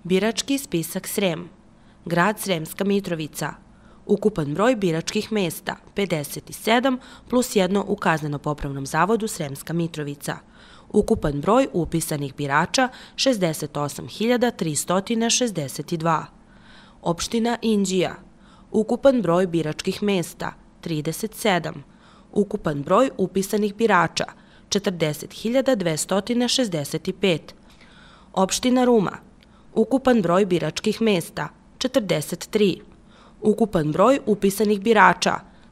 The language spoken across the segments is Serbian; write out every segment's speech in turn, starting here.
Birački spisak Srem. Grad Sremska Mitrovica. Ukupan broj biračkih mesta 57 plus 1 u Kazneno-popravnom zavodu Sremska Mitrovica. Ukupan broj upisanih birača 68.362. Opština Inđija. Ukupan broj biračkih mesta 37. Ukupan broj upisanih birača 40.265. Opština Ruma. Ukupan broj biračkih mesta 43. Ukupan broj upisanih birača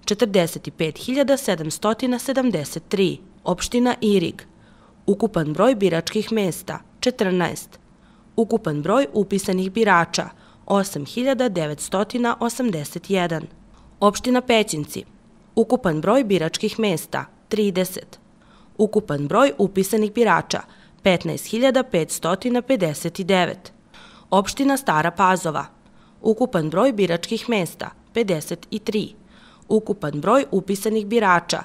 45.773. Opština Irig. Ukupan broj biračkih mesta 14. Ukupan broj upisanih birača 8.981. Opština Pećinci. Ukupan broj biračkih mesta 30. Ukupan broj upisanih birača 15.559. Opština Stara Pazova. Ukupan broj biračkih mesta 53. Ukupan broj upisanih birača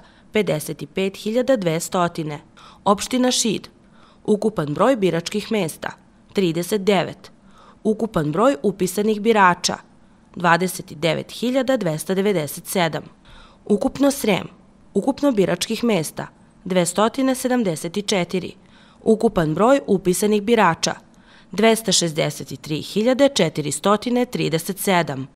55.200. Opština Šid. Ukupan broj biračkih mesta 39. Ukupan broj upisanih birača 29.297. Ukupno Srem. Ukupno biračkih mesta 274. Ukupan broj upisanih birača 263.437.